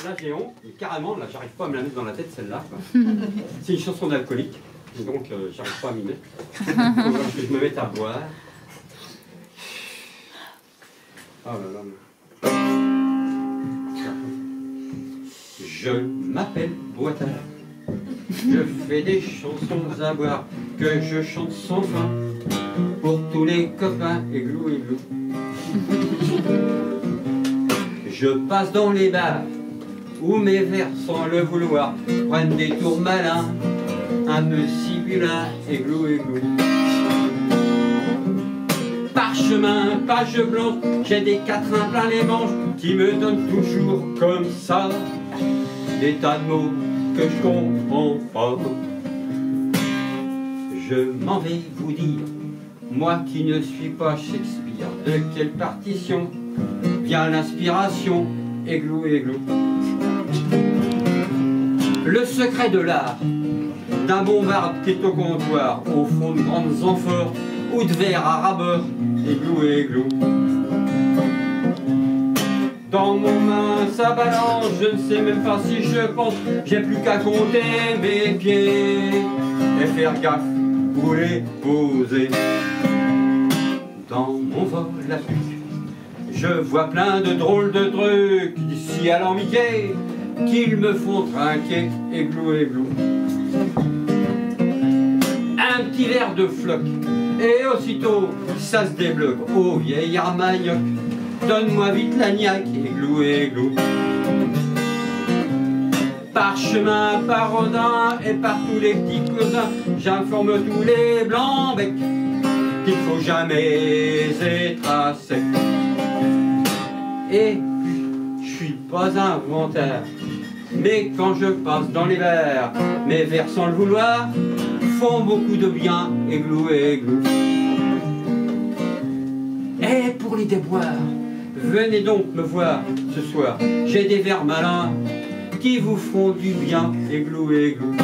là j'ai honte, mais carrément, là j'arrive pas à me la mettre dans la tête celle-là. C'est une chanson d'alcoolique, donc j'arrive pas à m'y mettre. Donc, je me mette à boire. Oh là là. Je m'appelle Boitard. Je fais des chansons à boire que je chante sans fin pour tous les copains églou églou. Je passe dans les bars où mes vers sans le vouloir prennent des tours malins, un peu sibulin, églou églou. Parchemin, page blanche, j'ai des quatrains plein les manches qui me donnent toujours comme ça des tas de mots que je comprends pas. Je m'en vais vous dire, moi qui ne suis pas Shakespeare, de quelle partition vient l'inspiration, églou églou. Le secret de l'art d'un bon barde qui est au comptoir, au fond de grandes amphores ou de verre à rabord, églou églou. Dans mon main ça balance, je ne sais même pas si je pense, j'ai plus qu'à compter mes pieds et faire gaffe pour les poser. Dans mon vol à pic, je vois plein de drôles de trucs d'ici à l'amitié qu'ils me font trinquer, églou églou. Un petit verre de floc et aussitôt ça se débloque. Oh vieillard manioc, donne-moi vite la niaque, églou églou. Par chemin, par Rodin et par tous les petits cousins, j'informe tous les blancs becs qu'il faut jamais être à sec. Et je suis pas un vantard, mais quand je passe dans les vers, mes vers sans le vouloir font beaucoup de bien, églou églou. Et pour les déboires, venez donc me voir ce soir, j'ai des vers malins qui vous feront du bien, églou églou.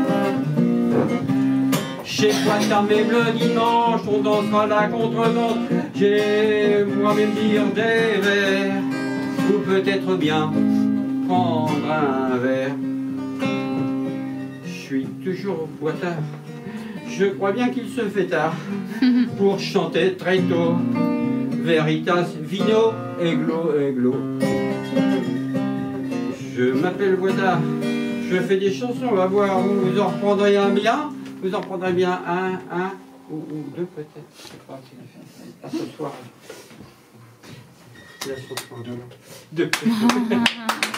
Chez Boitard même le dimanche, on dansera la contredanse, j'ai moi-même dire des vers, ou peut-être bien prendre un verre. Je suis toujours Boitard, je crois bien qu'il se fait tard pour chanter très tôt. Veritas vino, églo, églo. Je m'appelle Boitard, je fais des chansons, on va voir, vous en reprendrez un bien, vous en prendrez bien un ou deux peut-être, je sais pas, à ce soir. Là, ce soir, deux.